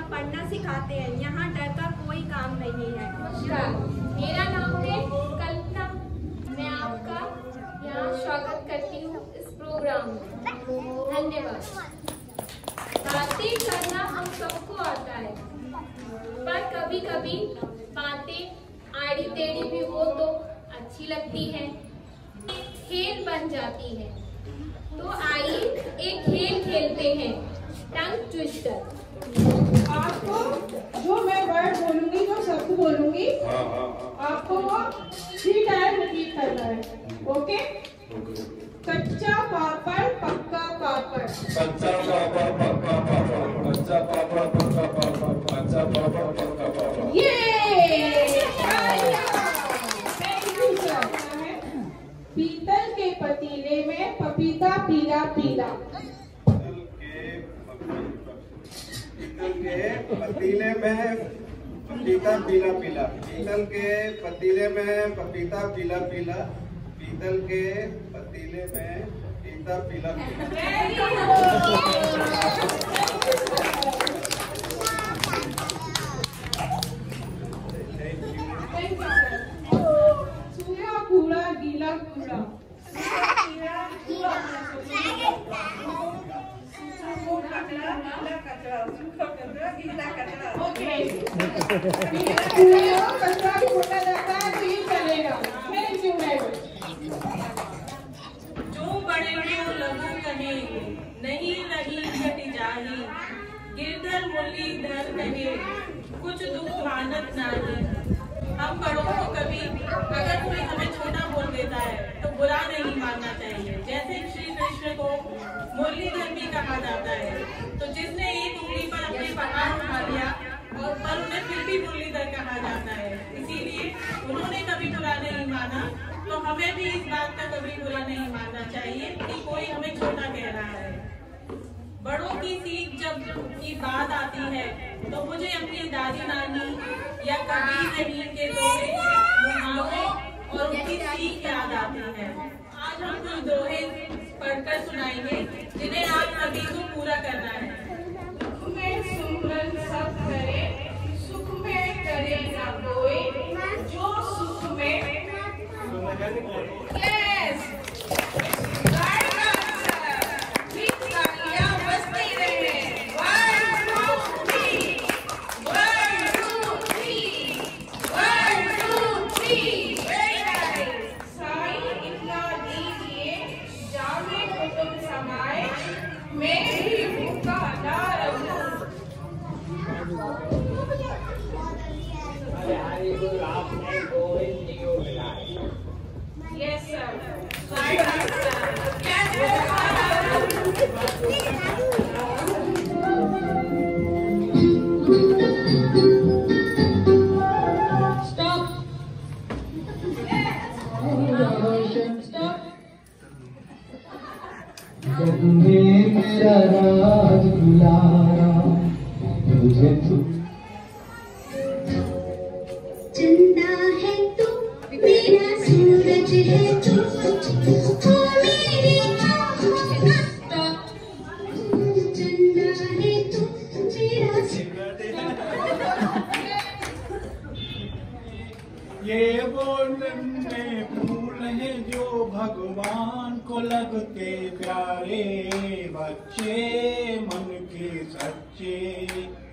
पढ़ना सिखाते हैं। यहाँ डर का कोई काम नहीं है। नमस्कार, मेरा नाम है कल्पना। मैं आपका यहाँ स्वागत करती हूँ इस प्रोग्राम में। धन्यवाद। बातें करना हम सबको आता है, पर कभी कभी बातें आड़ी टेढ़ी भी हो तो अच्छी लगती है, खेल बन जाती है। तो आइए एक खेल खेलते हैं, टंग ट्विस्टर। आपको जो मैं वर्ड बोलूंगी, जो शब्द बोलूंगी, आपको वो 3 टाइम रिपीट करना है। ओके? कच्चा पापड़ पक्का पापड़। कच्चा पापड़ पक्का पापड़। कच्चा पापड़ पक्का पापड़। कच्चा पापड़ पक्का पापड़। ये पीतल के पतीले में पपीता पीला पीला। पीतल के पतीले में पपीता पीला पीला। पीतल के पतीले में पपीता पीला पीला। पीतल के पतीले में पपीता पीला पीला। सूखा कूड़ा गीला कूड़ा। कचरा छोटा जाता है तो ये चलेगा। जो बड़े को लघु कहे, नहीं रही घट जाही। गिरधर मुरलीधर कहे, कुछ दुख मानत नाही। हम बड़ों को कभी अगर कोई हमें छोटा बोल देता है तो बुरा नहीं मानना चाहिए। जैसे श्री कृष्ण को मुरलीधर भी कहा जाता है, तो जिसने एक उंगली पर अपने पहाड़ उठा लिया और पर उन्हें फिर भी मुरलीधर कहा जाता है, इसीलिए उन्होंने कभी बुरा नहीं माना। तो हमें भी इस बात का कभी बुरा नहीं मानना चाहिए कि कोई हमें छोटा कह रहा है। बड़ों की सीख जब की बात आती है तो मुझे अपनी दादी नानी या कबीर रहीम के दोहे, मुहावरे और उनकी सीख याद आती है। आज हम कुछ दोहे पढ़कर सुनाएंगे जिन्हें आप सभी को पूरा करना है। दुख में सुमरन सब करे, सुख में करे ना कोई, जो सुख में yes Yes, sir. Right answer. Stop. Stop. जब मेरा राज दुलारा मुझे चंदा है तू, मेरा सूरज है तू, ओ मेरी चंदा है तू, मेरा ये वो नन्हे फूल हैं जो भगवान को लगते प्यारे, बच्चे मन के सच्चे।